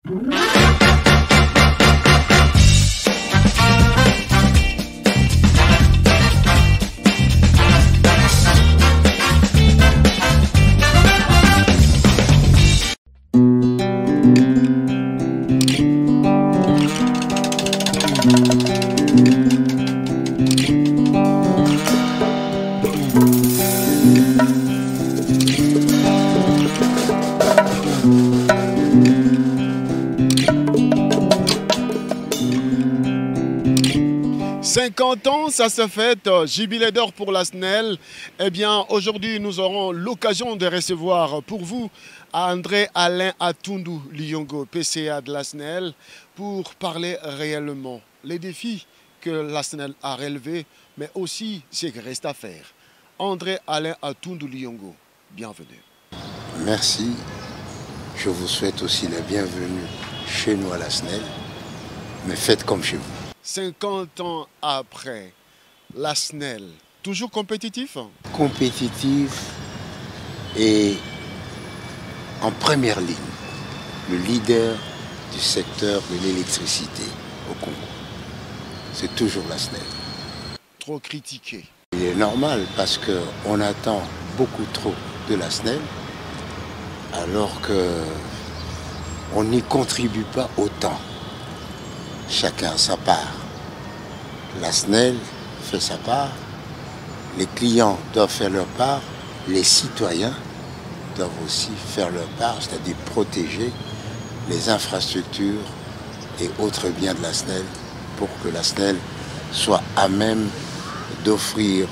Ans, ça se fête, jubilé d'or pour la SNEL. Eh bien, aujourd'hui, nous aurons l'occasion de recevoir pour vous André Alain Atundu Liyongo, PCA de la SNEL, pour parler réellement les défis que la SNEL a relevés, mais aussi ce qui reste à faire. André Alain Atundu Liyongo, bienvenue. Merci. Je vous souhaite aussi la bienvenue chez nous à la SNEL, mais faites comme chez vous. 50 ans après, la SNEL, toujours compétitif? Compétitif et en première ligne, le leader du secteur de l'électricité au Congo. C'est toujours la SNEL. Trop critiqué. Il est normal parce qu'on attend beaucoup trop de la SNEL alors qu'on n'y contribue pas autant. Chacun a sa part. La SNEL fait sa part, les clients doivent faire leur part, les citoyens doivent aussi faire leur part, c'est-à-dire protéger les infrastructures et autres biens de la SNEL pour que la SNEL soit à même d'offrir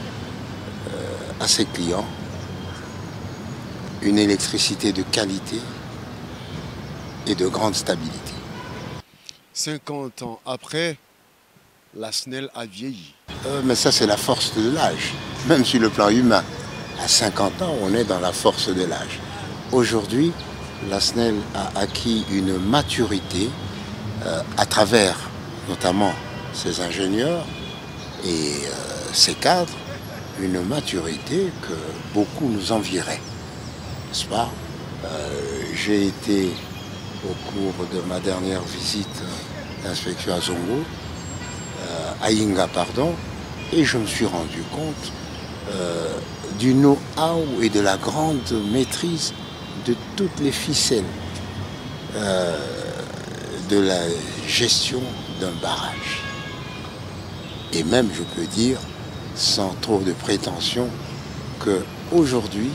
à ses clients une électricité de qualité et de grande stabilité. 50 ans après, la SNEL a vieilli. Mais ça, c'est la force de l'âge, même sur le plan humain. À 50 ans, on est dans la force de l'âge. Aujourd'hui, la SNEL a acquis une maturité à travers notamment ses ingénieurs et ses cadres, une maturité que beaucoup nous envieraient, n'est-ce pas? J'ai été, au cours de ma dernière visite d'inspection à Zongo, à Inga, pardon, et je me suis rendu compte du know-how et de la grande maîtrise de toutes les ficelles de la gestion d'un barrage. Et même, je peux dire, sans trop de prétention, qu'aujourd'hui,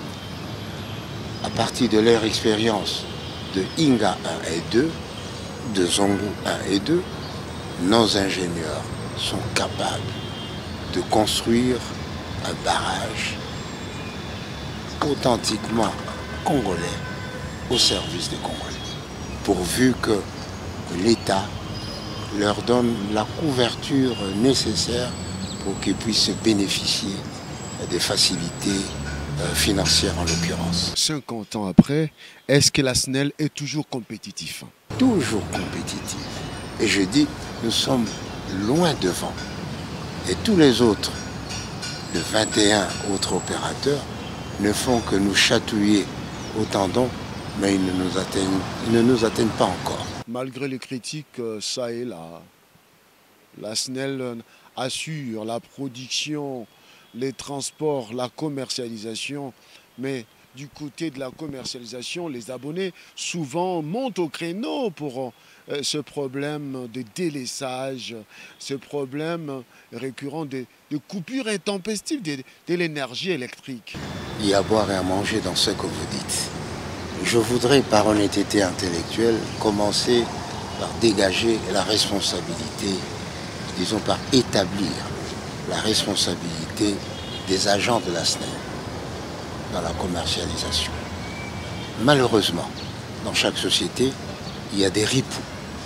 à partir de leur expérience de Inga 1 et 2, de Zongo 1 et 2, nos ingénieurs sont capables de construire un barrage authentiquement congolais au service des Congolais, pourvu que l'État leur donne la couverture nécessaire pour qu'ils puissent bénéficier des facilités financières en l'occurrence. 50 ans après, est-ce que la SNEL est toujours compétitif? Toujours compétitif. Et je dis, nous sommes loin devant. Et tous les autres, les 21 autres opérateurs, ne font que nous chatouiller au tendon, mais ils ne nous atteignent pas encore. Malgré les critiques, ça et là, la SNEL assure la production, les transports, la commercialisation, mais du côté de la commercialisation, les abonnés souvent montent au créneau pour ce problème de délaissage, ce problème récurrent de coupures intempestives de l'énergie électrique. Il y a à boire et à manger dans ce que vous dites. Je voudrais, par honnêteté intellectuelle, commencer par dégager la responsabilité, disons par établir la responsabilité des agents de la SNEL dans la commercialisation. Malheureusement, dans chaque société, il y a des ripoux,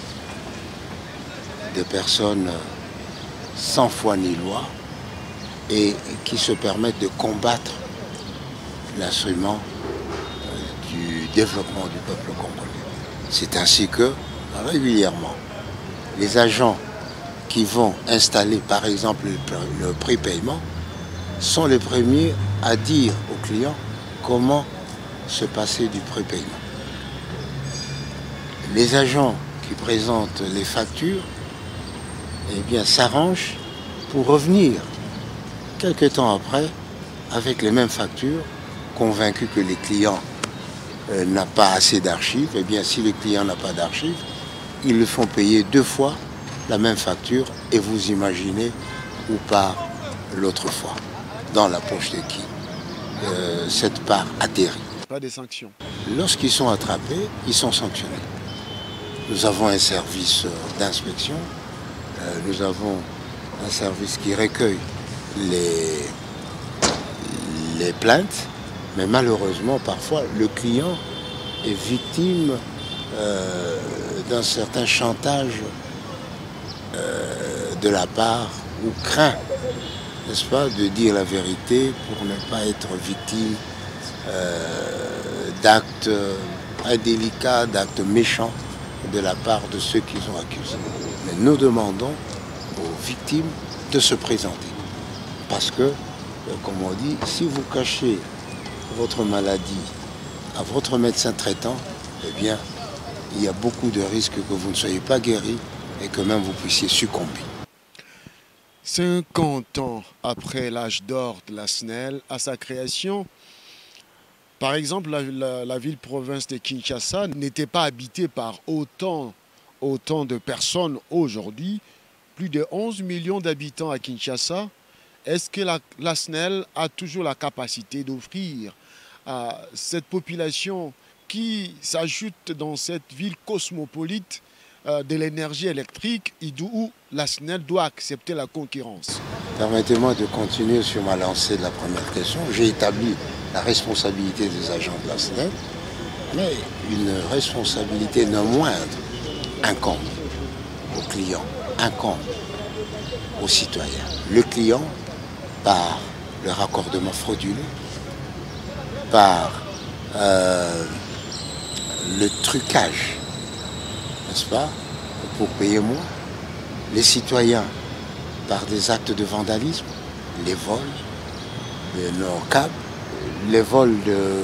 des personnes sans foi ni loi et qui se permettent de combattre l'instrument du développement du peuple congolais. C'est ainsi que, régulièrement, les agents qui vont installer, par exemple, le prépaiement, sont les premiers à dire aux clients comment se passer du prépaiement. les agents qui présentent les factures eh bien, s'arrangent pour revenir quelque temps après avec les mêmes factures, convaincus que les clients n'ont pas assez d'archives. Eh bien, si le client n'a pas d'archives, ils le font payer 2 fois la même facture et vous imaginez où part l'autre fois, dans la poche de qui cette part atterrit. Pas des sanctions. Lorsqu'ils sont attrapés, ils sont sanctionnés. Nous avons un service d'inspection, nous avons un service qui recueille les plaintes, mais malheureusement, parfois, le client est victime d'un certain chantage de la part, ou craint, n'est-ce pas, de dire la vérité pour ne pas être victime d'actes indélicats, d'actes méchants de la part de ceux qu'ils ont accusés. Mais nous demandons aux victimes de se présenter. Parce que, comme on dit, si vous cachez votre maladie à votre médecin traitant, eh bien, il y a beaucoup de risques que vous ne soyez pas guéri et que même vous puissiez succomber. 50 ans après l'âge d'or de la SNEL, à sa création, par exemple, la ville-province de Kinshasa n'était pas habitée par autant de personnes aujourd'hui. Plus de 11 millions d'habitants à Kinshasa. Est-ce que la SNEL a toujours la capacité d'offrir à cette population qui s'ajoute dans cette ville cosmopolite de l'énergie électrique et d'où la SNEL doit accepter la concurrence? Permettez-moi de continuer sur ma lancée de la première question. J'ai établi la responsabilité des agents de la SNEL, mais une responsabilité non moindre incombe aux clients, incombe aux citoyens. Le client, par le raccordement frauduleux, par le trucage, n'est-ce pas, pour payer moins. Les citoyens, par des actes de vandalisme, les vols de nos câbles, les vols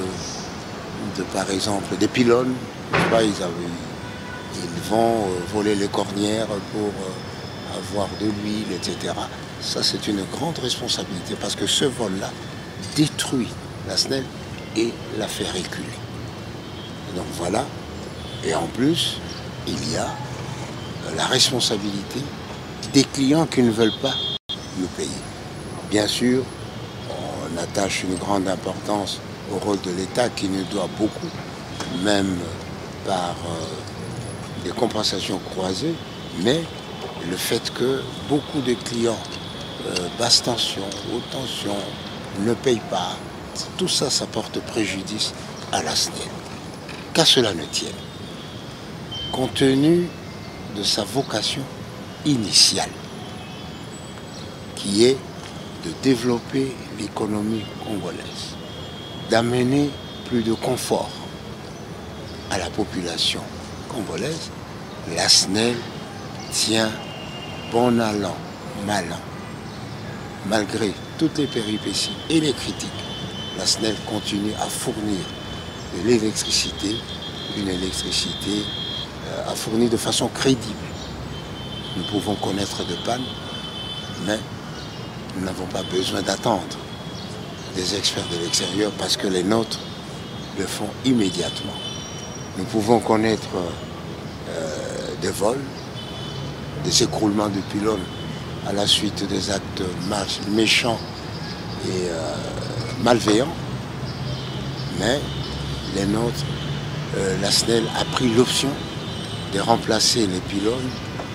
de par exemple, des pylônes, n'est-ce pas, ils vont voler les cornières pour avoir de l'huile, etc. Ça, c'est une grande responsabilité parce que ce vol-là détruit la SNEL et la fait reculer. Donc voilà. Et en plus, il y a la responsabilité des clients qui ne veulent pas nous payer. Bien sûr, on attache une grande importance au rôle de l'État qui nous doit beaucoup, même par des compensations croisées, mais le fait que beaucoup de clients basse tension, haute tension, ne payent pas, tout ça, ça porte préjudice à la SNEL. Qu'à cela ne tienne, compte tenu de sa vocation initiale, qui est de développer l'économie congolaise, d'amener plus de confort à la population congolaise, la SNEL tient bon an, mal an. Malgré toutes les péripéties et les critiques, la SNEL continue à fournir de l'électricité, une électricité à fournir de façon crédible. Nous pouvons connaître de pannes, mais nous n'avons pas besoin d'attendre des experts de l'extérieur parce que les nôtres le font immédiatement. Nous pouvons connaître des vols, des écroulements de pylônes à la suite des actes méchants et malveillants, mais les nôtres, la SNEL a pris l'option de remplacer les pylônes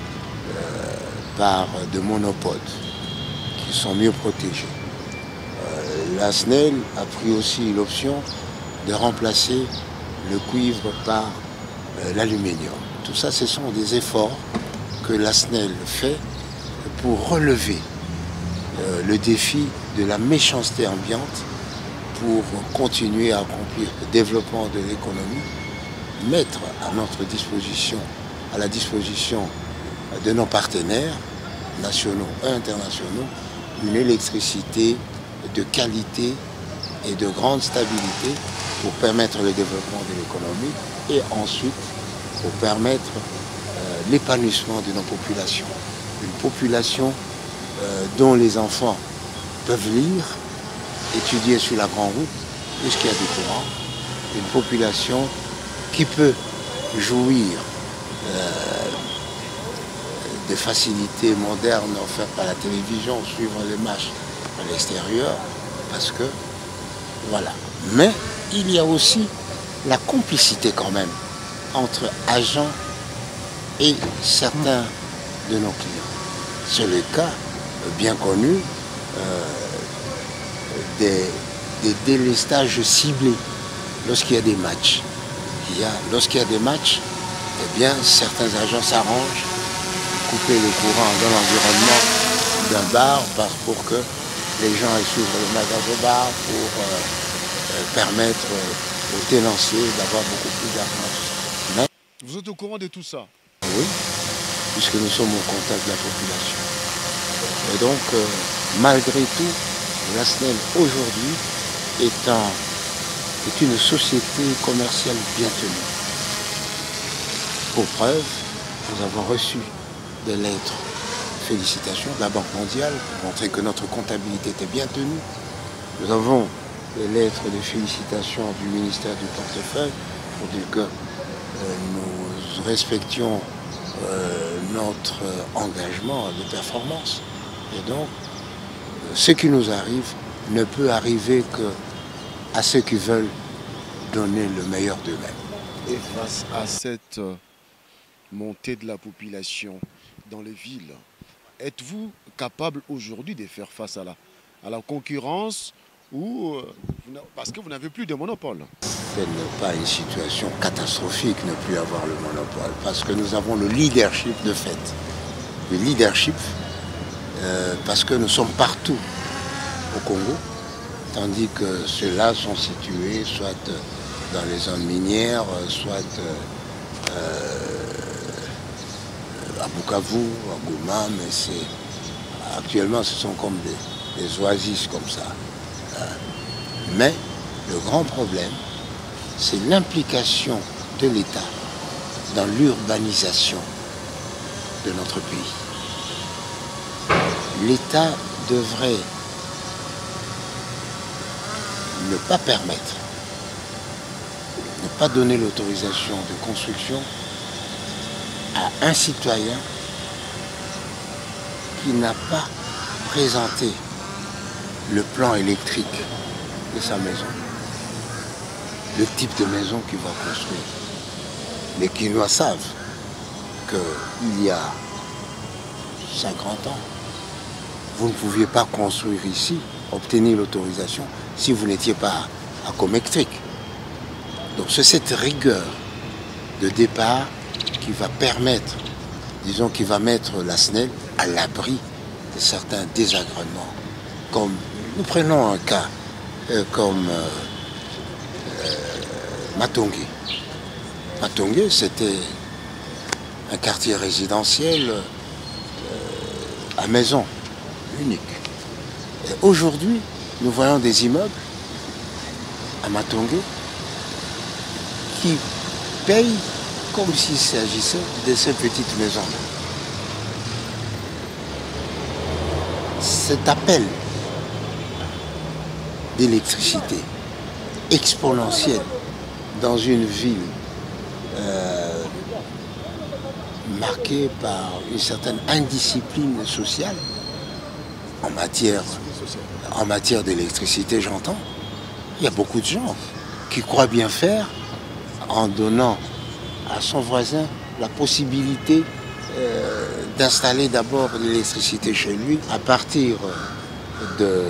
par de monopodes qui sont mieux protégés. La SNEL a pris aussi l'option de remplacer le cuivre par l'aluminium. Tout ça, ce sont des efforts que la SNEL fait pour relever le défi de la méchanceté ambiante, pour continuer à accomplir le développement de l'économie, mettre à notre disposition, à la disposition de nos partenaires nationaux et internationaux, une électricité de qualité et de grande stabilité pour permettre le développement de l'économie et ensuite pour permettre l'épanouissement de nos populations. Une population dont les enfants peuvent lire, étudier sur la grande route, puisqu'il y a du courant. Une population qui peut jouir des facilités modernes offertes par la télévision, suivre les matchs à l'extérieur, parce que, voilà. Mais il y a aussi la complicité quand même entre agents et certains de nos clients. C'est le cas bien connu des délestages ciblés lorsqu'il y a des matchs. Lorsqu'il y a des matchs, eh bien, certains agents s'arrangent pour couper le courant dans l'environnement d'un bar pour que les gens aillent suivre le magasin au bar pour permettre aux tenanciers d'avoir beaucoup plus d'argent. Mais, vous êtes au courant de tout ça? Oui, puisque nous sommes au contact de la population. Et donc, malgré tout, la SNEL aujourd'hui est une société commerciale bien tenue. Pour preuve, nous avons reçu des lettres de félicitations de la Banque mondiale pour montrer que notre comptabilité était bien tenue. Nous avons des lettres de félicitations du ministère du Portefeuille pour dire que nous respections notre engagement de performance. Et donc, ce qui nous arrive ne peut arriver qu'à ceux qui veulent donner le meilleur d'eux-mêmes. Et face à cette montée de la population dans les villes, êtes-vous capable aujourd'hui de faire face à la concurrence ou parce que vous n'avez plus de monopole? Ce n'est pas une situation catastrophique ne plus avoir le monopole, parce que nous avons le leadership de fait. Le leadership, parce que nous sommes partout au Congo, tandis que ceux-là sont situés soit dans les zones minières, soit à Bukavu, à Goma, mais actuellement ce sont comme des oasis comme ça. Mais le grand problème, c'est l'implication de l'État dans l'urbanisation de notre pays. L'État devrait ne pas permettre, ne pas donner l'autorisation de construction à un citoyen qui n'a pas présenté le plan électrique de sa maison, le type de maison qu'il va construire. Les Quinois savent qu'il y a 50 ans, vous ne pouviez pas construire ici, obtenir l'autorisation, si vous n'étiez pas à Comectric. Donc c'est cette rigueur de départ qui va permettre, disons, qui va mettre la SNEL à l'abri de certains désagréments. Comme, nous prenons un cas comme Matongé. Matongé, c'était un quartier résidentiel à maison unique. Aujourd'hui, nous voyons des immeubles à Matongé qui payent comme s'il s'agissait de ces petites maisons. Cet appel d'électricité exponentielle dans une ville marquée par une certaine indiscipline sociale en matière d'électricité, j'entends. Il y a beaucoup de gens qui croient bien faire en donnant à son voisin la possibilité d'installer d'abord l'électricité chez lui à partir de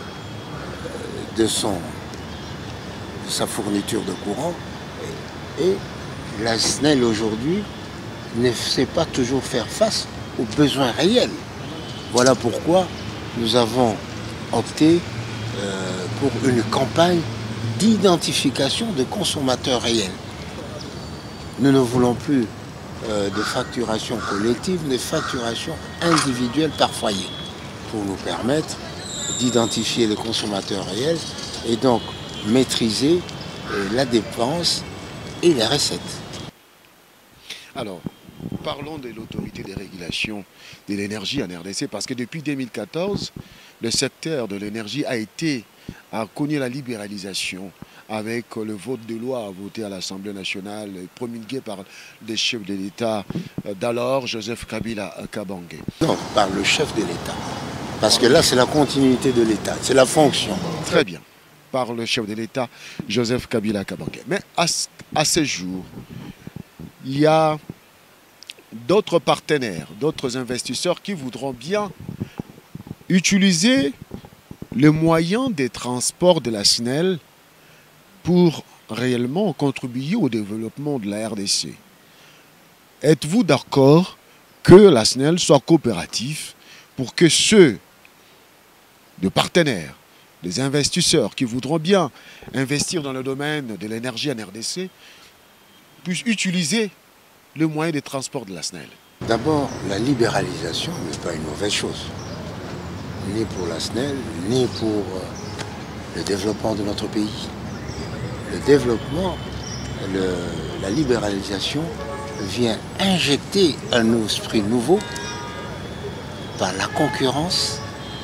sa fourniture de courant. Et la SNEL aujourd'hui ne sait pas toujours faire face aux besoins réels. Voilà pourquoi nous avons opté pour une campagne d'identification de consommateurs réels. Nous ne voulons plus de facturation collective, mais facturation individuelle par foyer, pour nous permettre d'identifier les consommateurs réels et donc maîtriser la dépense et les recettes. Alors, parlons de l'autorité de régulation de l'énergie en RDC, parce que depuis 2014, le secteur de l'énergie a connu la libéralisation avec le vote de loi voté à l'Assemblée nationale, promulgué par le chef de l'État d'alors, Joseph Kabila Kabange. Non, par le chef de l'État. Parce que là, c'est la continuité de l'État, c'est la fonction. Très bien, par le chef de l'État, Joseph Kabila Kabange. Mais à ce jour, il y a d'autres partenaires, d'autres investisseurs qui voudront bien utiliser les moyens des transports de la SNEL pour réellement contribuer au développement de la RDC. Êtes-vous d'accord que la SNEL soit coopérative pour que ceux de partenaires, des investisseurs qui voudront bien investir dans le domaine de l'énergie en RDC puissent utiliser le moyen de transport de la SNEL? D'abord, libéralisation n'est pas une mauvaise chose, ni pour la SNEL, ni pour le développement de notre pays. Le développement, la libéralisation vient injecter un esprit nouveau par la concurrence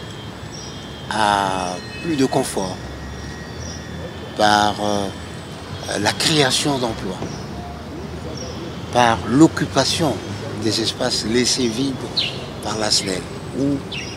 à plus de confort, par la création d'emplois, par l'occupation des espaces laissés vides par la SNEL ou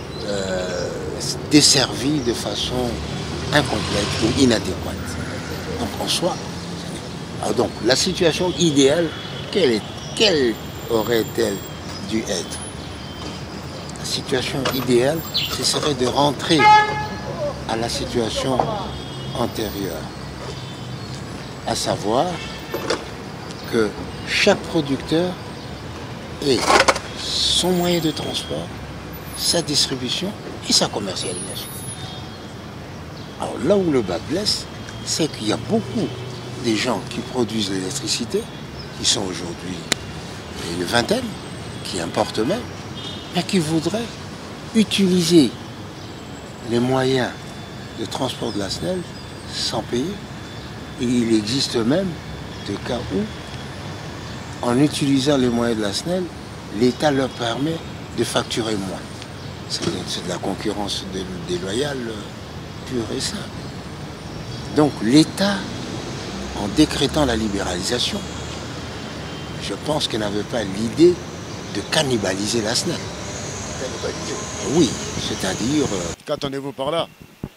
desservis de façon incomplète ou inadéquate. Donc en soi, donc la situation idéale, quelle aurait-elle dû être? La situation idéale, ce serait de rentrer à la situation antérieure, à savoir que chaque producteur ait son moyen de transport, sa distribution et sa commercialisation. Alors là où le bas blesse, c'est qu'il y a beaucoup de gens qui produisent l'électricité, qui sont aujourd'hui une vingtaine, qui importent même, mais qui voudraient utiliser les moyens de transport de la SNEL sans payer. Et il existe même des cas où, en utilisant les moyens de la SNEL, l'État leur permet de facturer moins. C'est de la concurrence déloyale pure et simple. Donc l'État, en décrétant la libéralisation, je pense qu'il n'avait pas l'idée de cannibaliser la SNEL. Oui, c'est-à-dire... Qu'entendez-vous par là?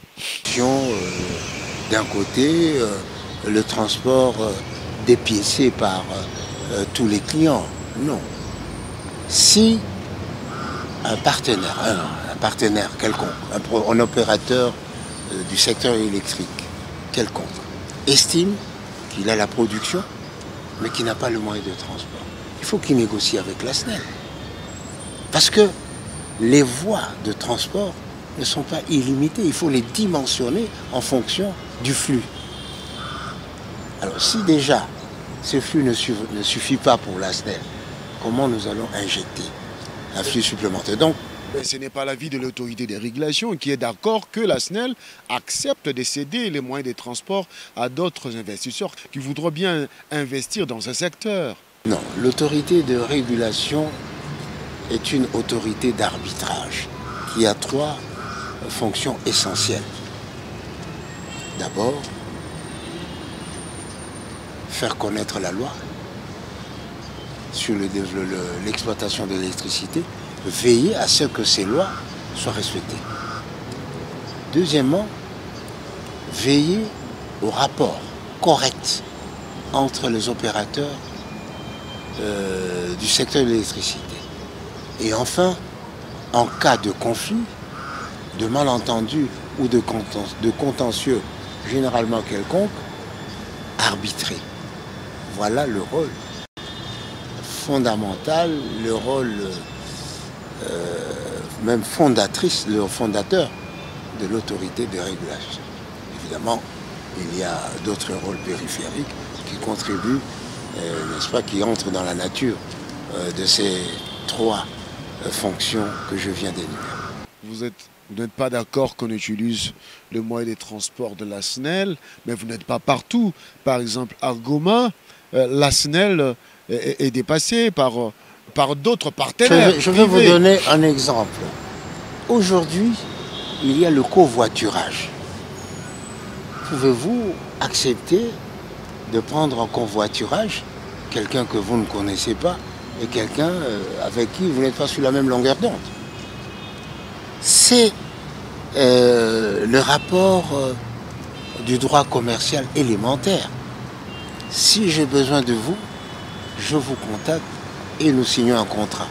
D'un côté, le transport dépiécé par tous les clients. Non. Si un partenaire quelconque, un opérateur du secteur électrique quelconque, estime qu'il a la production, mais qu'il n'a pas le moyen de transport, il faut qu'il négocie avec la SNEL. Parce que les voies de transport ne sont pas illimitées, il faut les dimensionner en fonction du flux. Alors si déjà ce flux ne suffit pas pour la SNEL, comment nous allons injecter un flux supplémentaire? Donc, mais ce n'est pas l'avis de l'autorité de régulation qui est d'accord que la SNEL accepte de céder les moyens de transport à d'autres investisseurs qui voudront bien investir dans ce secteur. Non, l'autorité de régulation est une autorité d'arbitrage qui a trois fonctions essentielles. D'abord, faire connaître la loi sur l'exploitation de l'électricité, veiller à ce que ces lois soient respectées. Deuxièmement, veiller au rapport correct entre les opérateurs du secteur de l'électricité. Et enfin, en cas de conflit, de malentendu ou de contentieux généralement quelconque, arbitrer. Voilà le rôle fondamental, le rôle même fondatrice, le fondateur de l'autorité de régulation. Évidemment, il y a d'autres rôles périphériques qui contribuent, n'est-ce pas, qui entrent dans la nature de ces trois fonctions que je viens d'énumérer. Vous n'êtes pas d'accord qu'on utilise le moyen de transport de la SNEL, mais vous n'êtes pas partout. Par exemple, à Goma, la SNEL est dépassé par d'autres partenaires. Je vais vous donner un exemple. Aujourd'hui, il y a le covoiturage. Pouvez-vous accepter de prendre en covoiturage quelqu'un que vous ne connaissez pas et quelqu'un avec qui vous n'êtes pas sur la même longueur d'onde? C'est le rapport du droit commercial élémentaire. Si j'ai besoin de vous, je vous contacte et nous signons un contrat.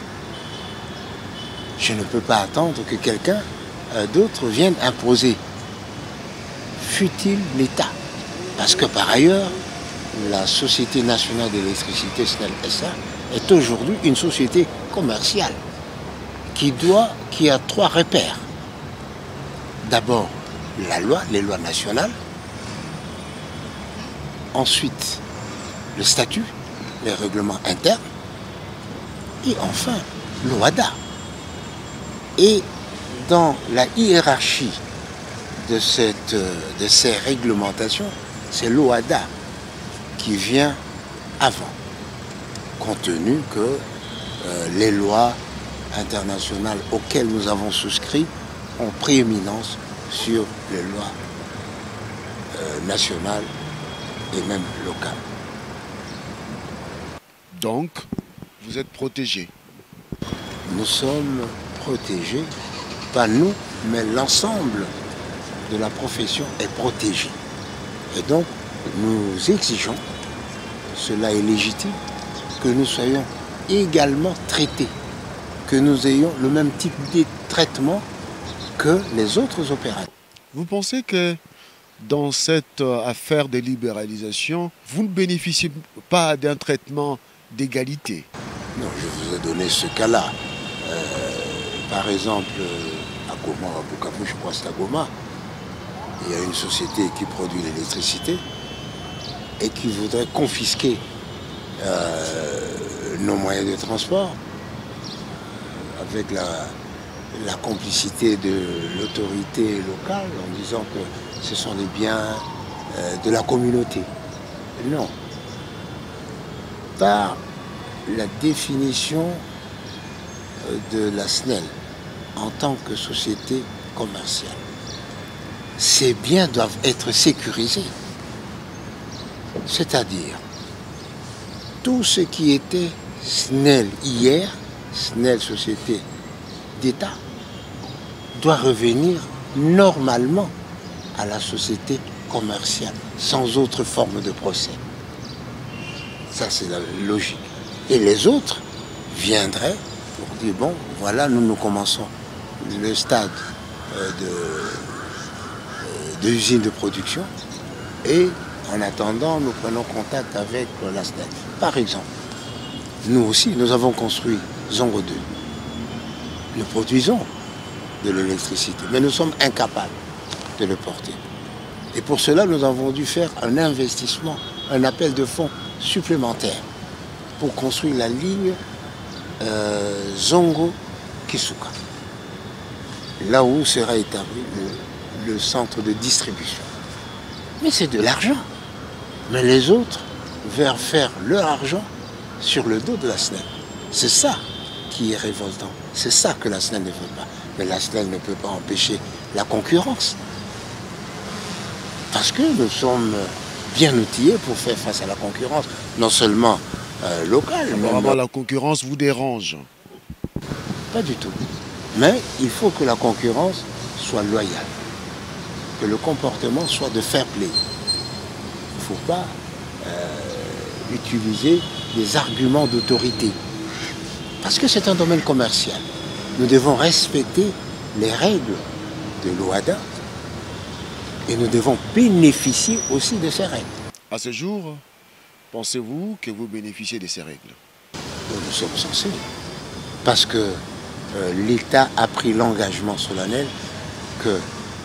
Je ne peux pas attendre que quelqu'un d'autre vienne imposer, fût-il l'État. Parce que par ailleurs, la Société nationale d'électricité, SNEL SA, est aujourd'hui une société commerciale qui a 3 repères. D'abord, la loi, les lois nationales. Ensuite, le statut, les règlements internes. Et enfin, l'OHADA. Et dans la hiérarchie de ces réglementations, c'est l'OHADA qui vient avant, compte tenu que les lois internationales auxquelles nous avons souscrit ont prééminence sur les lois nationales et même locales. Donc, vous êtes protégés. Nous sommes protégés, pas nous, mais l'ensemble de la profession est protégé. Et donc, nous exigeons, cela est légitime, que nous soyons également traités, que nous ayons le même type de traitement que les autres opérateurs. Vous pensez que dans cette affaire de libéralisation, vous ne bénéficiez pas d'un traitement d'égalité? Non, je vous ai donné ce cas-là. Par exemple, à Goma, à Bukavu, je crois que c'est à Goma, il y a une société qui produit l'électricité et qui voudrait confisquer nos moyens de transport avec la complicité de l'autorité locale en disant que ce sont des biens de la communauté. Non. Par la définition de la SNEL en tant que société commerciale, ces biens doivent être sécurisés. C'est-à-dire, tout ce qui était SNEL hier, SNEL Société d'État, doit revenir normalement à la société commerciale, sans autre forme de procès. Ça, c'est la logique. Et les autres viendraient pour dire, bon, voilà, nous commençons le stade de l'usine de production et en attendant, nous prenons contact avec la SNEL. Par exemple, nous aussi, nous avons construit Zongo 2. Nous produisons de l'électricité, mais nous sommes incapables de le porter. Et pour cela, nous avons dû faire un investissement, un appel de fonds supplémentaire pour construire la ligne Zongo-Kisuka, là où sera établi le centre de distribution. Mais c'est de l'argent. Mais les autres veulent faire leur argent sur le dos de la SNEL. C'est ça qui est révoltant. C'est ça que la SNEL ne veut pas. Mais la SNEL ne peut pas empêcher la concurrence. Parce que nous sommes bien outillés pour faire face à la concurrence, non seulement locale. Apparemment, la concurrence vous dérange. Pas du tout. Mais il faut que la concurrence soit loyale. Que le comportement soit de fair play. Il ne faut pas utiliser des arguments d'autorité. Parce que c'est un domaine commercial. Nous devons respecter les règles de l'OHADA et nous devons bénéficier aussi de ces règles. À ce jour, pensez-vous que vous bénéficiez de ces règles? Nous sommes censés. Parce que l'État a pris l'engagement solennel que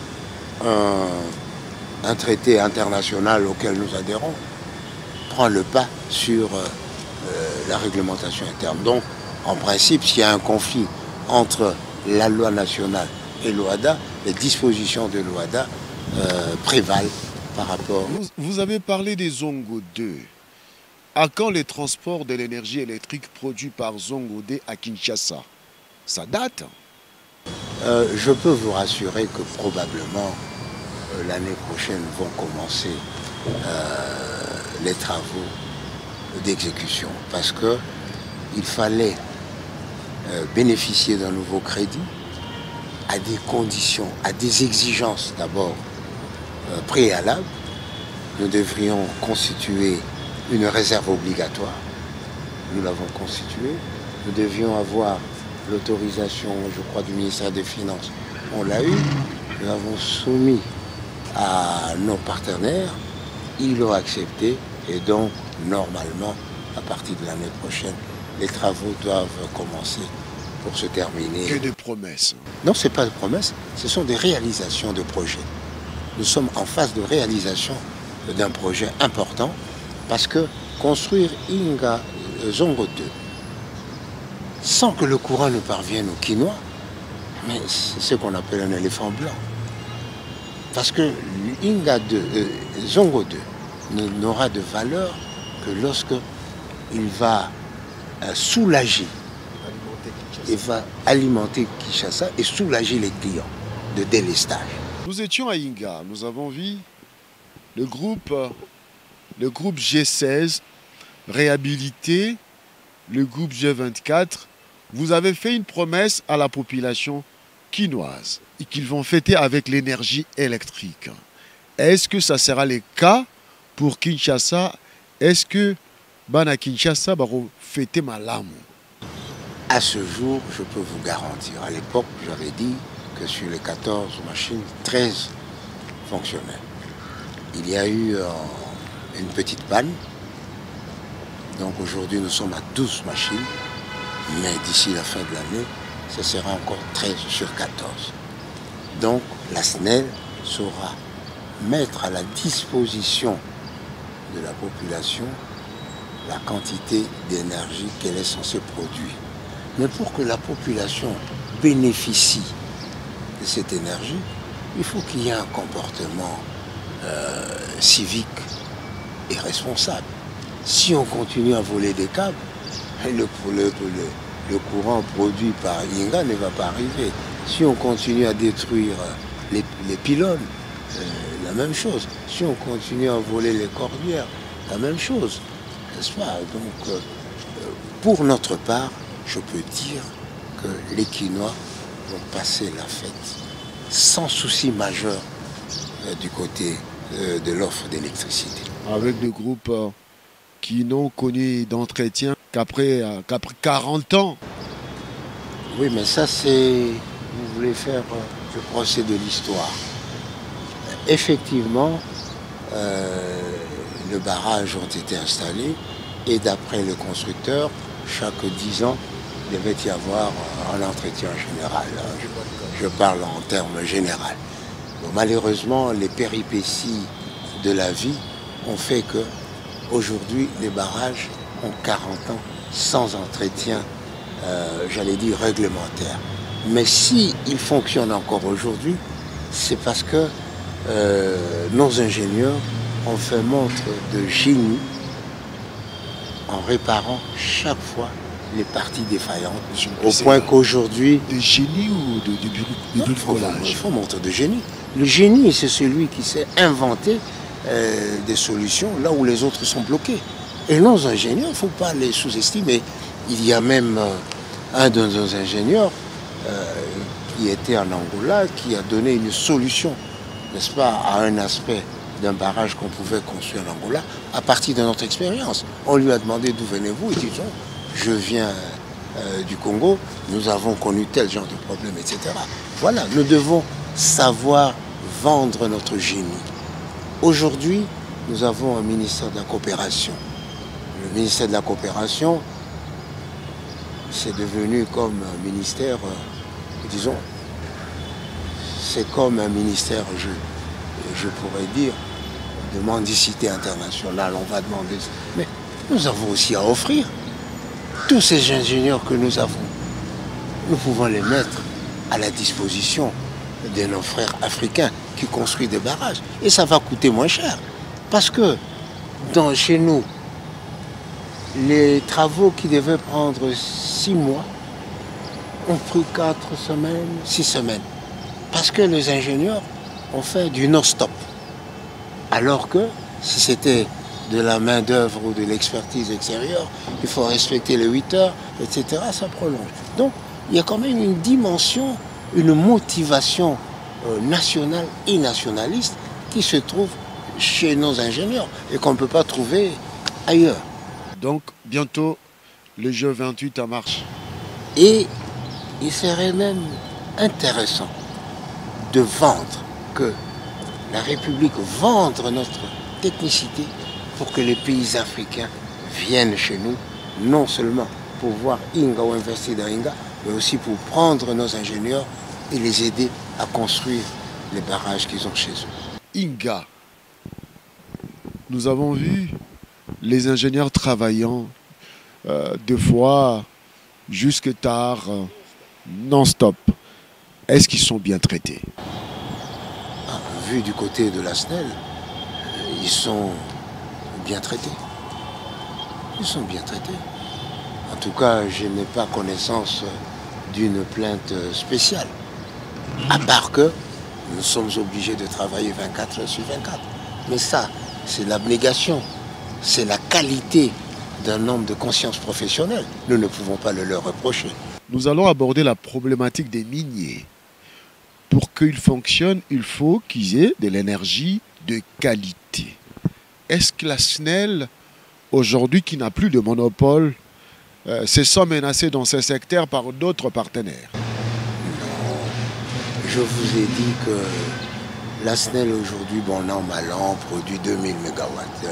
un traité international auquel nous adhérons prend le pas sur la réglementation interne. Donc, en principe, s'il y a un conflit entre la loi nationale et l'OHADA, les dispositions de l'OHADA prévalent par rapport... Vous avez parlé des Zongo 2. À quand les transports de l'énergie électrique produits par Zongodé à Kinshasa? Ça date. Je peux vous rassurer que probablement l'année prochaine vont commencer les travaux d'exécution parce qu'il fallait bénéficier d'un nouveau crédit à des conditions, à des exigences d'abord préalables. Nous devrions constituer une réserve obligatoire. Nous l'avons constituée. Nous devions avoir l'autorisation, je crois, du ministère des Finances. On l'a eu. Nous l'avons soumis à nos partenaires. Ils l'ont accepté. Et donc, normalement, à partir de l'année prochaine, les travaux doivent commencer pour se terminer. Que des promesses. Non, ce n'est pas de promesses. Ce sont des réalisations de projets. Nous sommes en phase de réalisation d'un projet important parce que construire Inga Zongo 2 sans que le courant ne parvienne au Quinois, mais c'est ce qu'on appelle un éléphant blanc. Parce que Inga 2, Zongo 2 n'aura de valeur que lorsque il va soulager, il va alimenter Kinshasa et soulager les clients de délestage. Nous étions à Inga, nous avons vu le groupe G16 réhabilité, le groupe G24. Vous avez fait une promesse à la population quinoise et qu'ils vont fêter avec l'énergie électrique. Est-ce que ça sera le cas pour Kinshasa? Est-ce que Bana Kinshasa va fêter Malamu? À ce jour, je peux vous garantir. À l'époque, j'avais dit que sur les 14 machines, 13 fonctionnaient. Il y a eu une petite panne. Donc aujourd'hui, nous sommes à 12 machines. Mais d'ici la fin de l'année, ce sera encore 13 sur 14. Donc la SNEL saura mettre à la disposition de la population la quantité d'énergie qu'elle est censée produire. Mais pour que la population bénéficie de cette énergie, il faut qu'il y ait un comportement civique et responsable. Si on continue à voler des câbles, le courant produit par Inga ne va pas arriver. Si on continue à détruire les pylônes, la même chose. Si on continue à voler les cordières, la même chose. N'est-ce pas? Donc, pour notre part, je peux dire que les Quinois vont passer la fête sans souci majeur du côté de l'offre d'électricité. Avec des groupes qui n'ont connu d'entretien qu'après 40 ans. Oui, mais ça c'est... Vous voulez faire le procès de l'histoire. Effectivement, les barrages ont été installés et d'après le constructeur, chaque 10 ans, il devait y avoir un entretien général. Je parle en termes généraux. Malheureusement, les péripéties de la vie ont fait que aujourd'hui, les barrages ont 40 ans sans entretien, j'allais dire, réglementaire. Mais si ils fonctionnent encore aujourd'hui, c'est parce que nos ingénieurs ont fait montre de génie en réparant chaque fois les parties défaillantes. Au point qu'aujourd'hui... De génie ou de bricolage? Il faut montre de génie. Le génie, c'est celui qui sait inventer des solutions là où les autres sont bloqués. Et nos ingénieurs, il ne faut pas les sous-estimer. Il y a même un de nos ingénieurs qui était en Angola, qui a donné une solution, n'est-ce pas, à un aspect d'un barrage qu'on pouvait construire en Angola, à partir de notre expérience. On lui a demandé d'où venez-vous, et disons, je viens du Congo, nous avons connu tel genre de problème, etc. Voilà, nous devons savoir vendre notre génie. Aujourd'hui, nous avons un ministère de la coopération. Le ministère de la coopération, c'est devenu comme un ministère, disons, c'est comme un ministère, je pourrais dire, de mendicité internationale, on va demander. Mais nous avons aussi à offrir. Tous ces ingénieurs que nous avons, nous pouvons les mettre à la disposition de nos frères africains qui construisent des barrages. Et ça va coûter moins cher. Parce que chez nous, Les travaux qui devaient prendre 6 mois ont pris 4 semaines, 6 semaines. Parce que les ingénieurs ont fait du non-stop. Alors que si c'était de la main-d'œuvre ou de l'expertise extérieure, il faut respecter les 8 heures, etc. Ça prolonge. Donc, il y a quand même une dimension, une motivation nationale et nationaliste qui se trouve chez nos ingénieurs et qu'on ne peut pas trouver ailleurs. Donc, bientôt, le jeu 28 en marche. Et il serait même intéressant de vendre, que la République vendre notre technicité pour que les pays africains viennent chez nous, non seulement pour voir Inga ou investir dans Inga, mais aussi pour prendre nos ingénieurs et les aider à construire les barrages qu'ils ont chez eux. Inga, nous avons vu les ingénieurs travaillant deux fois jusque tard, non-stop. Est-ce qu'ils sont bien traités? Vu du côté de la SNEL, ils sont bien traités. Ils sont bien traités. En tout cas, je n'ai pas connaissance d'une plainte spéciale. À part que nous sommes obligés de travailler 24 heures sur 24. Mais ça, c'est l'abnégation. C'est la qualité d'un homme de conscience professionnelle. Nous ne pouvons pas le leur reprocher. Nous allons aborder la problématique des miniers. Pour qu'ils fonctionnent, il faut qu'ils aient de l'énergie de qualité. Est-ce que la SNEL, aujourd'hui qui n'a plus de monopole, se sent menacée dans ce secteur par d'autres partenaires? Non. Je vous ai dit que la SNEL aujourd'hui, bon an, mal an, produit 2000 MW.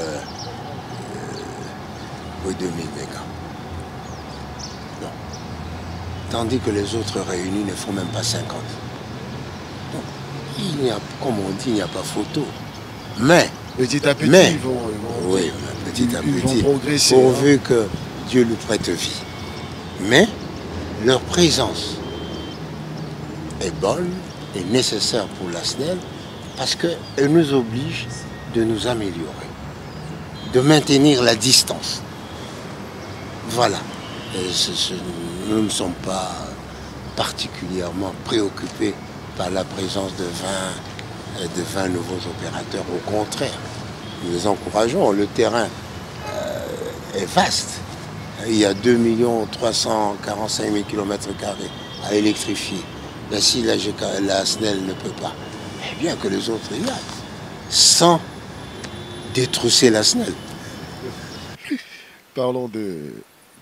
Oui, 2000 MW. Bon. Tandis que les autres réunis ne font même pas 50. Il n'y a, comme on dit, il n'y a pas photo. Mais, petit à petit, ils vont oui, petit à petit, vont progresser, pourvu que Dieu lui prête vie. Mais leur présence est bonne et nécessaire pour la SNEL parce qu'elle nous oblige de nous améliorer, de maintenir la distance. Voilà. Nous ne sommes pas particulièrement préoccupés par la présence de 20 nouveaux opérateurs. Au contraire, nous les encourageons. Le terrain est vaste. Il y a 2 345 000 km² à électrifier. Mais si la SNEL ne peut pas, eh bien que les autres y aillent, sans détrousser la SNEL. Parlons de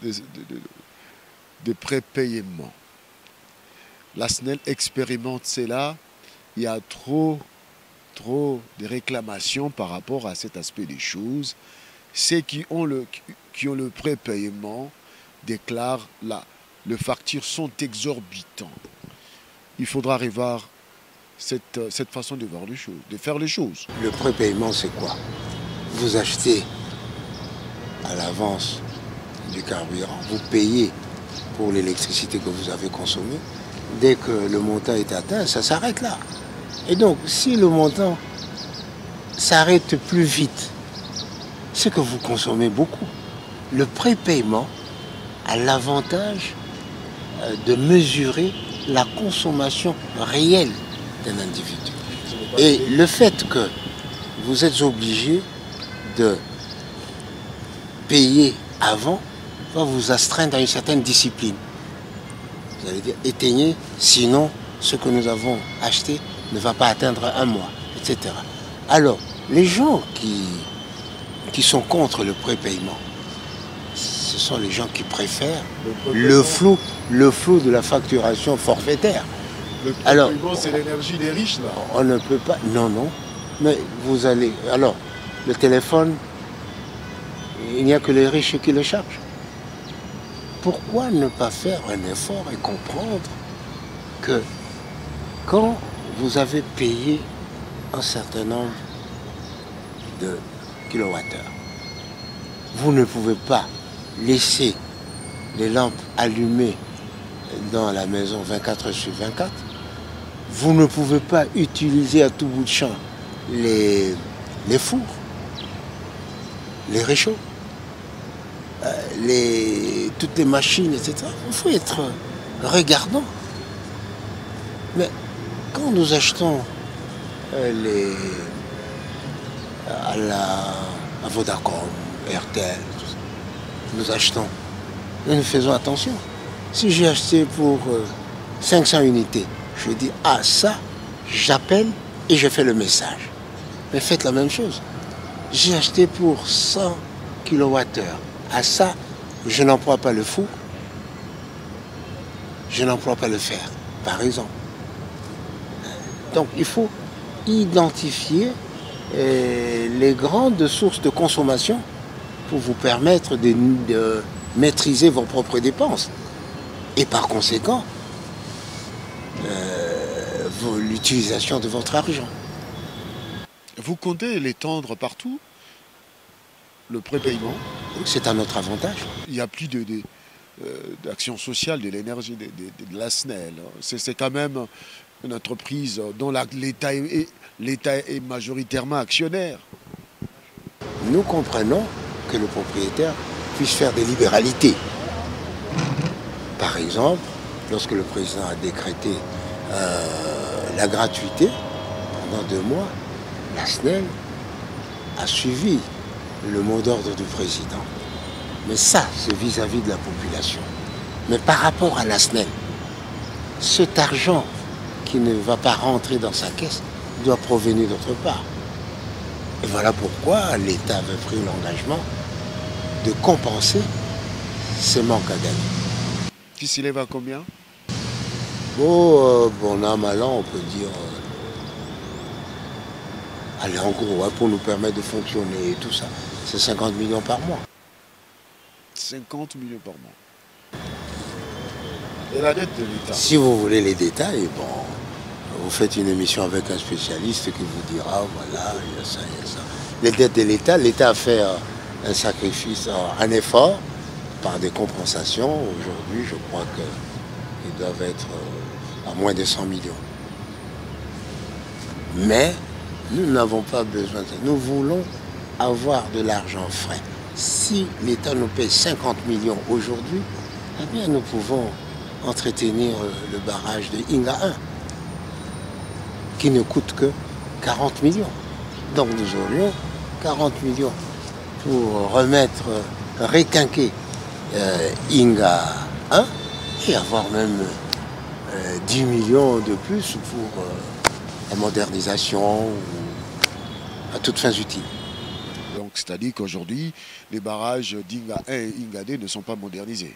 prépaiement. La SNEL expérimente cela. Il y a trop de réclamations par rapport à cet aspect des choses. Ceux qui ont le prépaiement déclarent les factures sont exorbitantes. Il faudra revoir cette façon de voir les choses, de faire les choses. Le prépaiement, c'est quoi? Vous achetez à l'avance du carburant, vous payez pour l'électricité que vous avez consommée. Dès que le montant est atteint, ça s'arrête là. Et donc, si le montant s'arrête plus vite, c'est que vous consommez beaucoup. Le prépaiement a l'avantage de mesurer la consommation réelle d'un individu. Et le fait que vous êtes obligé de payer avant va vous astreindre à une certaine discipline. Vous allez dire, éteignez, sinon ce que nous avons acheté ne va pas atteindre un mois, etc. Alors, les gens qui sont contre le prépaiement, ce sont les gens qui préfèrent le flou de la facturation forfaitaire. Le prépaiement, c'est l'énergie des riches, là. On ne peut pas... Non, non. Mais vous allez... Alors, le téléphone, il n'y a que les riches qui le chargent. Pourquoi ne pas faire un effort et comprendre que quand vous avez payé un certain nombre de kilowattheures, vous ne pouvez pas laisser les lampes allumées dans la maison 24 heures sur 24. Vous ne pouvez pas utiliser à tout bout de champ les fours, les réchauds. toutes les machines, etc. Il faut être regardant. Mais quand nous achetons à Vodacom, RTL, nous achetons et nous faisons attention. Si j'ai acheté pour 500 unités, je dis, ah ça, j'appelle et je fais le message. Mais faites la même chose. J'ai acheté pour 100 kWh. À ça, je n'emploie pas le four, je n'emploie pas le fer, par exemple. Donc il faut identifier les grandes sources de consommation pour vous permettre de maîtriser vos propres dépenses. Et par conséquent, l'utilisation de votre argent. Vous comptez l'étendre partout, le prépaiement? C'est à notre avantage. Il n'y a plus d'action sociale de l'énergie de la SNEL. C'est quand même une entreprise dont l'État est majoritairement actionnaire. Nous comprenons que le propriétaire puisse faire des libéralités. Par exemple, lorsque le président a décrété la gratuité pendant 2 mois, la SNEL a suivi le mot d'ordre du président. Mais ça, c'est vis-à-vis de la population. Mais par rapport à la SNEL, cet argent qui ne va pas rentrer dans sa caisse doit provenir d'autre part. Et voilà pourquoi l'État avait pris l'engagement de compenser ces manques à gagner. Qui s'élève à combien? Bon an, mal an, on peut dire... allez, en gros, pour nous permettre de fonctionner et tout ça, c'est 50 millions par mois. 50 millions par mois. Et la dette de l'État? Si vous voulez les détails, bon, vous faites une émission avec un spécialiste qui vous dira, voilà, il y a ça, il y a ça. Les dettes de l'État a fait un sacrifice, un effort par des compensations. Aujourd'hui, je crois qu'ils doivent être à moins de 100 millions. Mais nous n'avons pas besoin de ça. Nous voulons avoir de l'argent frais. Si l'État nous paye 50 millions aujourd'hui, eh bien nous pouvons entretenir le barrage de Inga 1, qui ne coûte que 40 millions. Donc nous aurions 40 millions pour requinquer Inga 1 et avoir même 10 millions de plus pour la modernisation ou à toutes fins utiles. Donc c'est-à-dire qu'aujourd'hui, les barrages d'Inga 1 et Inga 2 ne sont pas modernisés?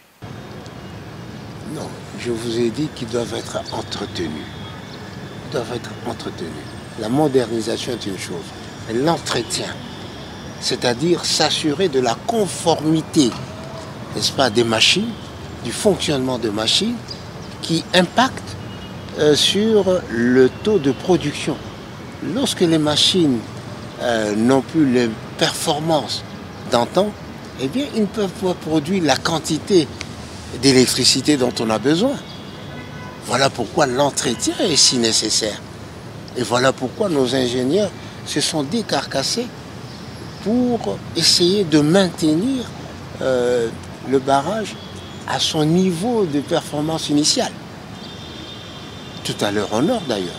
Non, je vous ai dit qu'ils doivent être entretenus. Ils doivent être entretenus. La modernisation est une chose, mais l'entretien, c'est-à-dire s'assurer de la conformité, n'est-ce pas, des machines, du fonctionnement de machines qui impactent sur le taux de production. Lorsque les machines n'ont plus les performances d'antan, eh bien, ils ne peuvent pas produire la quantité d'électricité dont on a besoin. Voilà pourquoi l'entretien est si nécessaire. Et voilà pourquoi nos ingénieurs se sont décarcassés pour essayer de maintenir le barrage à son niveau de performance initiale. Tout à l'heure en or d'ailleurs.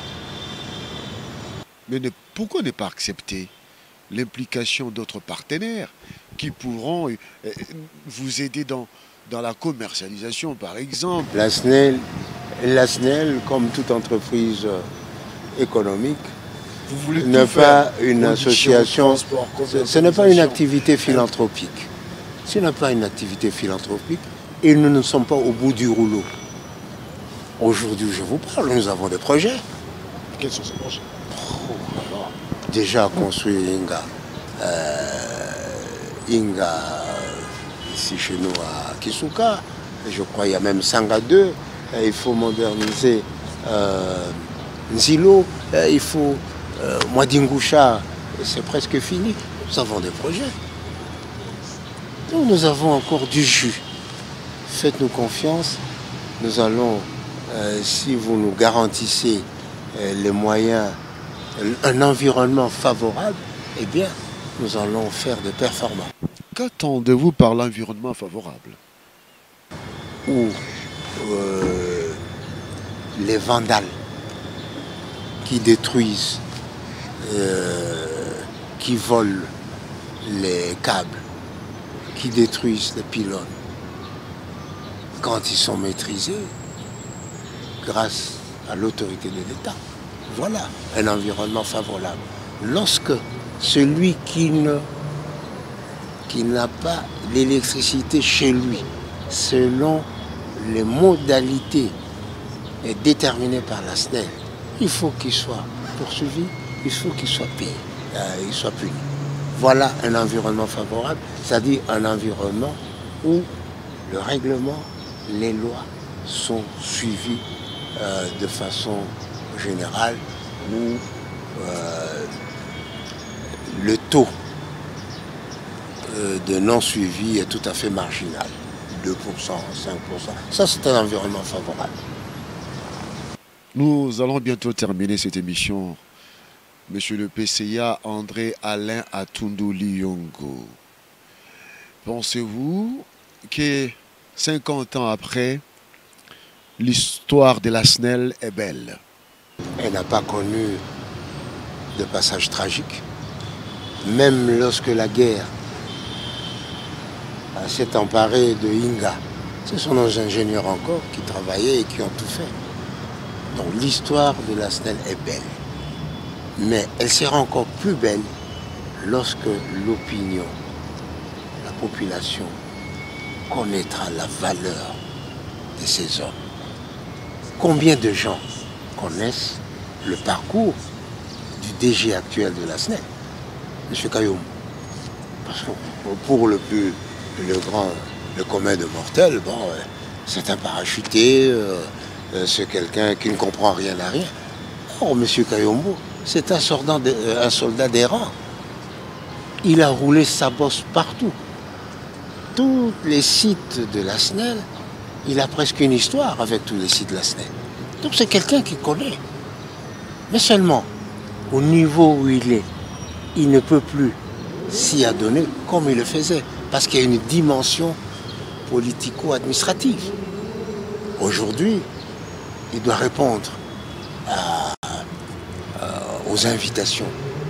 Mais pourquoi ne pas accepter l'implication d'autres partenaires qui pourront vous aider dans la commercialisation, par exemple? La SNEL, comme toute entreprise économique, n'est pas une association, ce n'est pas une activité philanthropique. Ce n'est pas une activité philanthropique et nous ne sommes pas au bout du rouleau. Aujourd'hui, je vous parle, nous avons des projets. Quels sont ces projets? Déjà construire Inga ici chez nous à Kisuka. Je crois qu'il y a même Sanga 2. Il faut moderniser Nzilo. Il faut Mwadingusha. C'est presque fini. Nous avons des projets. Nous avons encore du jus. Faites-nous confiance. Nous allons, si vous nous garantissez les moyens, un environnement favorable, eh bien, nous allons faire des performances. Qu'attendez-vous par l'environnement favorable? Où les vandales qui détruisent, qui volent les câbles, qui détruisent les pylônes, quand ils sont maîtrisés grâce à l'autorité de l'État. Voilà un environnement favorable. Lorsque celui qui n'a pas l'électricité chez lui, selon les modalités déterminées par la SNEL, il faut qu'il soit poursuivi, il faut qu'il soit payé, il soit puni. Voilà un environnement favorable, c'est-à-dire un environnement où le règlement, les lois sont suivies de façon générale, où le taux de non-suivi est tout à fait marginal. 2%, 5%. Ça, c'est un environnement favorable. Nous allons bientôt terminer cette émission. Monsieur le PCA André Alain Atundu Liyongo, pensez-vous que 50 ans après, l'histoire de la SNEL est belle? Elle n'a pas connu de passage tragique. Même lorsque la guerre s'est emparée de Inga, ce sont nos ingénieurs encore qui travaillaient et qui ont tout fait. Donc l'histoire de la SNEL est belle. Mais elle sera encore plus belle lorsque l'opinion, la population, connaîtra la valeur de ces hommes. Combien de gens connaissent le parcours du DG actuel de la SNEL, M. Kayoum? Parce que pour le commun de mortels, bon, c'est un parachuté, c'est quelqu'un qui ne comprend rien à rien. Or, M. Kayombo, c'est un soldat d'errant. Il a roulé sa bosse partout. Tous les sites de la SNEL, il a presque une histoire avec tous les sites de la SNEL. Donc c'est quelqu'un qui connaît. Mais seulement, au niveau où il est, il ne peut plus s'y adonner comme il le faisait. Parce qu'il y a une dimension politico-administrative. Aujourd'hui, il doit répondre aux invitations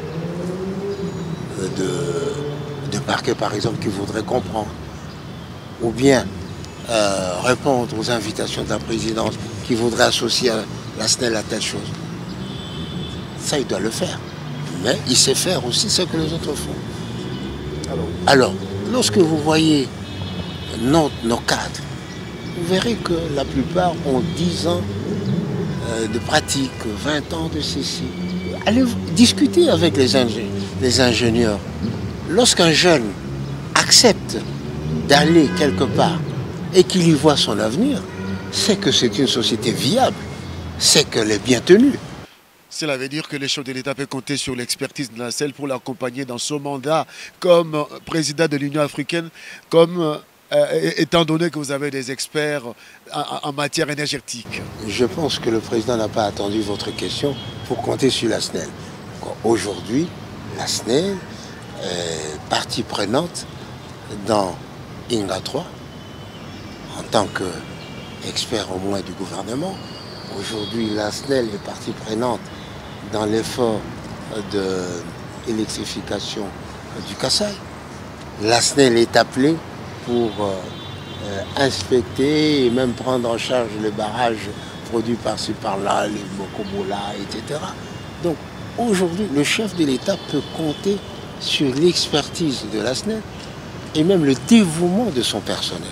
de parquet, par exemple, qui voudraient comprendre. Ou bien répondre aux invitations de la présidence qui voudrait associer la SNEL à telle chose. Ça, il doit le faire. Mais il sait faire aussi ce que les autres font. Alors, lorsque vous voyez nos cadres, vous verrez que la plupart ont 10 ans de pratique, 20 ans de ceci. Allez discuter avec les ingénieurs. Lorsqu'un jeune accepte d'aller quelque part et qu'il y voit son avenir, c'est que c'est une société viable, c'est qu'elle est bien tenue. Cela veut dire que les chefs de l'État peuvent compter sur l'expertise de la SNEL pour l'accompagner dans son mandat comme président de l'Union africaine, comme étant donné que vous avez des experts en matière énergétique. Je pense que le président n'a pas attendu votre question pour compter sur la SNEL. Aujourd'hui, la SNEL est partie prenante dans INGA 3 en tant qu'expert au moins du gouvernement. Aujourd'hui, la SNEL est partie prenante dans l'effort d'électrification du Kasaï. La SNEL est appelée pour inspecter et même prendre en charge les barrages produits par-ci par-là, les Mokobola, etc. Donc aujourd'hui, le chef de l'État peut compter sur l'expertise de la SNEL et même le dévouement de son personnel.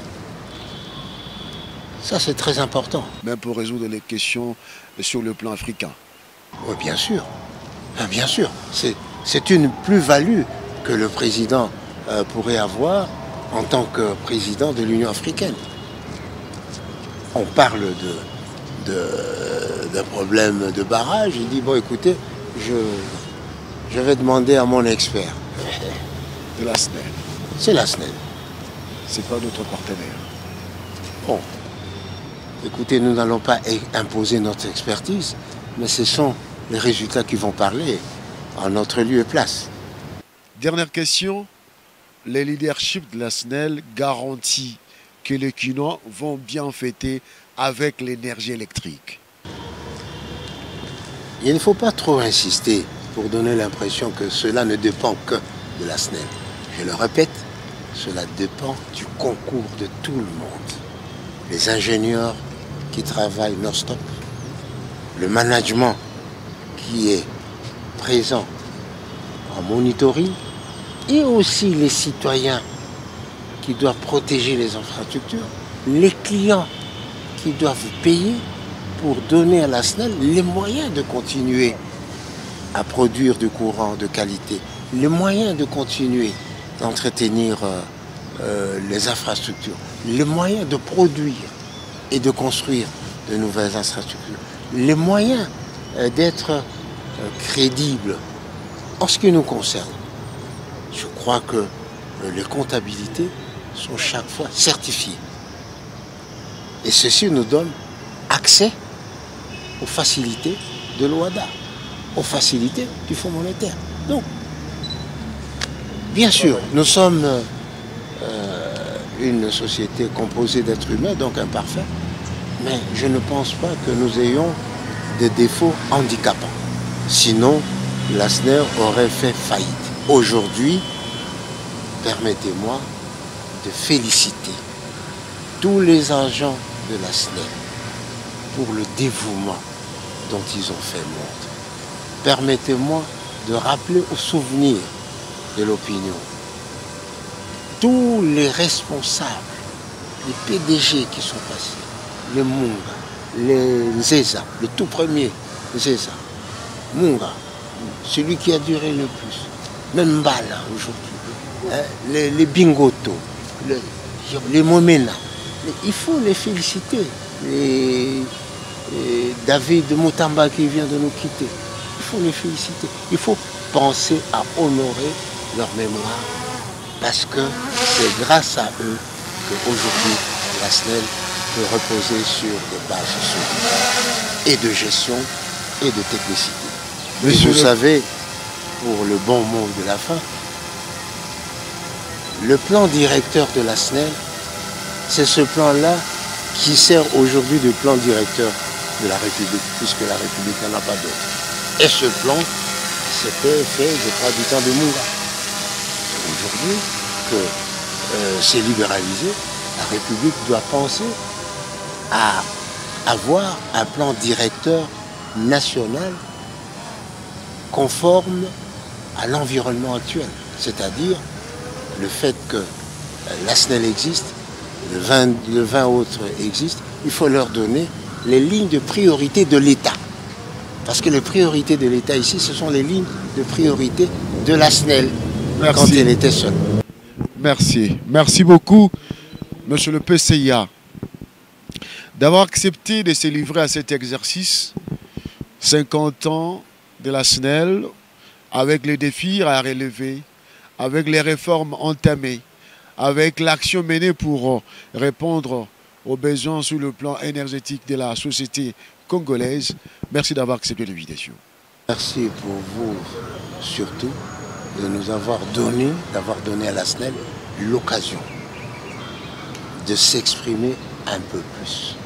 Ça, c'est très important. Même pour résoudre les questions sur le plan africain. Oui, bien sûr. Bien sûr. C'est une plus-value que le président pourrait avoir en tant que président de l'Union africaine. On parle d'un problème de barrage. Il dit, bon, écoutez, je vais demander à mon expert. De la SNEL. C'est la SNEL. C'est pas notre partenaire. Bon. Écoutez, nous n'allons pas imposer notre expertise, mais ce sont les résultats qui vont parler en notre lieu et place. Dernière question. le leadership de la SNEL garantit que les Kinois vont bien fêter avec l'énergie électrique? Il ne faut pas trop insister pour donner l'impression que cela ne dépend que de la SNEL. Je le répète, cela dépend du concours de tout le monde. Les ingénieurs qui travaillent non-stop, le management qui est présent en monitoring et aussi les citoyens qui doivent protéger les infrastructures, les clients qui doivent payer pour donner à la SNEL les moyens de continuer à produire du courant de qualité, les moyens de continuer d'entretenir les infrastructures, les moyens de produire et de construire de nouvelles infrastructures, les moyens d'être crédibles. En ce qui nous concerne, je crois que les comptabilités sont chaque fois certifiées. Et ceci nous donne accès aux facilités de l'OHADA, aux facilités du Fonds monétaire. Donc, bien sûr, nous sommes une société composée d'êtres humains, donc imparfaits, mais je ne pense pas que nous ayons des défauts handicapants. Sinon, la SNEL aurait fait faillite. Aujourd'hui, permettez-moi de féliciter tous les agents de la SNEL pour le dévouement dont ils ont fait montre. Permettez-moi de rappeler au souvenir de l'opinion tous les responsables, les PDG qui sont passés, les Munga, les Nzeza, le tout premier Nzeza, Munga, celui qui a duré le plus, même Mbala aujourd'hui, les Bingoto, les Momena, il faut les féliciter, les David Moutamba qui vient de nous quitter, il faut les féliciter, il faut penser à honorer leur mémoire, parce que c'est grâce à eux qu'aujourd'hui la SNEL peut reposer sur des bases solides et de gestion et de technicité. Et vous savez, pour le bon mot de la fin, le plan directeur de la SNEL, c'est ce plan-là qui sert aujourd'hui de plan directeur de la République, puisque la République n'en a pas d'autre. Et ce plan, c'était fait, je crois, du temps de Munga. Aujourd'hui, que c'est libéralisé, la République doit penser à avoir un plan directeur national conforme à l'environnement actuel. C'est-à-dire le fait que la SNEL existe, le 20 autres existent, il faut leur donner les lignes de priorité de l'État. Parce que les priorités de l'État ici, ce sont les lignes de priorité de la SNEL. Merci. Quand elle était seule. Merci. Merci beaucoup, monsieur le PCIA, d'avoir accepté de se livrer à cet exercice. 50 ans de la SNEL, avec les défis à relever, avec les réformes entamées, avec l'action menée pour répondre aux besoins sur le plan énergétique de la société congolaise. Merci d'avoir accepté l'invitation. Merci pour vous, surtout, de nous avoir donné, d'avoir donné à la SNEL l'occasion de s'exprimer un peu plus.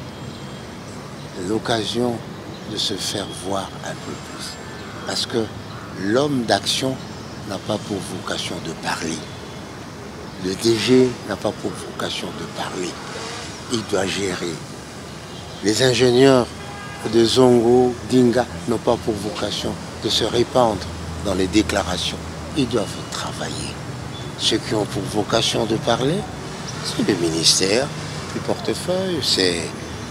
L'occasion de se faire voir un peu plus. Parce que l'homme d'action n'a pas pour vocation de parler. Le DG n'a pas pour vocation de parler. Il doit gérer. Les ingénieurs de Zongo, d'Inga n'ont pas pour vocation de se répandre dans les déclarations. Ils doivent travailler. Ceux qui ont pour vocation de parler, c'est le ministère du portefeuille, c'est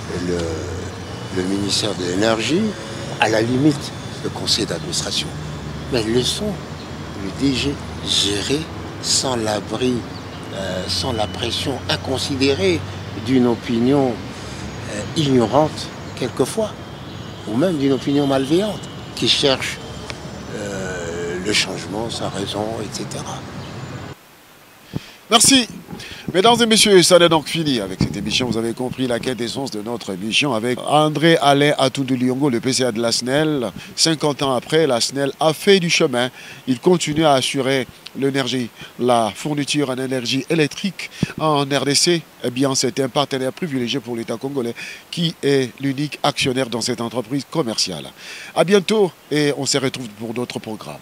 le ministère de l'énergie, à la limite le conseil d'administration. Mais laissons le DG gérer sans l'abri, sans la pression inconsidérée d'une opinion ignorante quelquefois, ou même d'une opinion malveillante qui cherche le changement, sa raison, etc. Merci. Mesdames et messieurs, ça n'est donc fini avec cette émission. Vous avez compris la quintessence de notre émission avec André Alain Atoundou-Liongo, le PCA de la SNEL. 50 ans après, la SNEL a fait du chemin. Il continue à assurer l'énergie, la fourniture en énergie électrique en RDC. Eh bien, c'est un partenaire privilégié pour l'État congolais qui est l'unique actionnaire dans cette entreprise commerciale. À bientôt et on se retrouve pour d'autres programmes.